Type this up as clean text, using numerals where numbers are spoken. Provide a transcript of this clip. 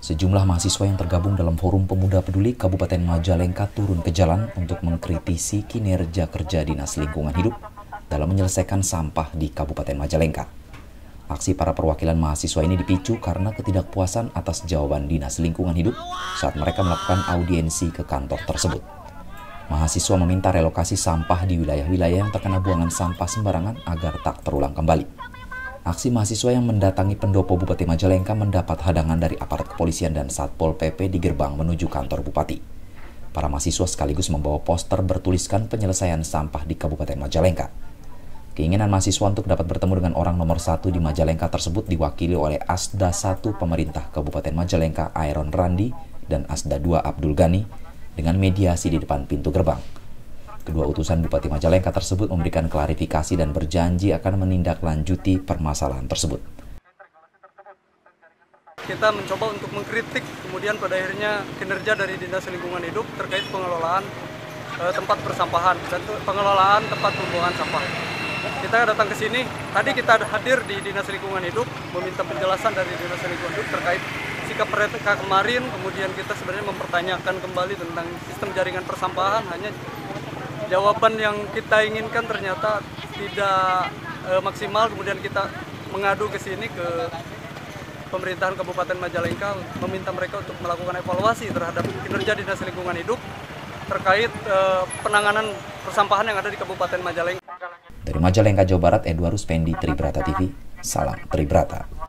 Sejumlah mahasiswa yang tergabung dalam Forum Pemuda Peduli Kabupaten Majalengka turun ke jalan untuk mengkritisi kinerja kerja Dinas Lingkungan Hidup dalam menyelesaikan sampah di Kabupaten Majalengka. Aksi para perwakilan mahasiswa ini dipicu karena ketidakpuasan atas jawaban Dinas Lingkungan Hidup saat mereka melakukan audiensi ke kantor tersebut. Mahasiswa meminta relokasi sampah di wilayah-wilayah yang terkena buangan sampah sembarangan agar tak terulang kembali. Aksi mahasiswa yang mendatangi pendopo Bupati Majalengka mendapat hadangan dari aparat kepolisian dan Satpol PP di gerbang menuju kantor Bupati. Para mahasiswa sekaligus membawa poster bertuliskan penyelesaian sampah di Kabupaten Majalengka. Keinginan mahasiswa untuk dapat bertemu dengan orang nomor 1 di Majalengka tersebut diwakili oleh Asda 1 Pemerintah Kabupaten Majalengka Aaron Randi dan Asda 2 Abdul Ghani dengan mediasi di depan pintu gerbang. Kedua utusan Bupati Majalengka tersebut memberikan klarifikasi dan berjanji akan menindaklanjuti permasalahan tersebut. Kita mencoba untuk mengkritik kemudian pada akhirnya kinerja dari Dinas Lingkungan Hidup terkait pengelolaan tempat persampahan dan pengelolaan tempat pembuangan sampah. Kita datang ke sini, tadi kita hadir di Dinas Lingkungan Hidup meminta penjelasan dari Dinas Lingkungan Hidup terkait sikap mereka kemarin, kemudian kita sebenarnya mempertanyakan kembali tentang sistem jaringan persampahan, hanya jawaban yang kita inginkan ternyata tidak maksimal. Kemudian kita mengadu ke sini ke pemerintahan Kabupaten Majalengka, meminta mereka untuk melakukan evaluasi terhadap kinerja Dinas Lingkungan Hidup terkait penanganan persampahan yang ada di Kabupaten Majalengka. Dari Majalengka, Jawa Barat, Edwarus Pendi, Tribrata TV, salam Tribrata.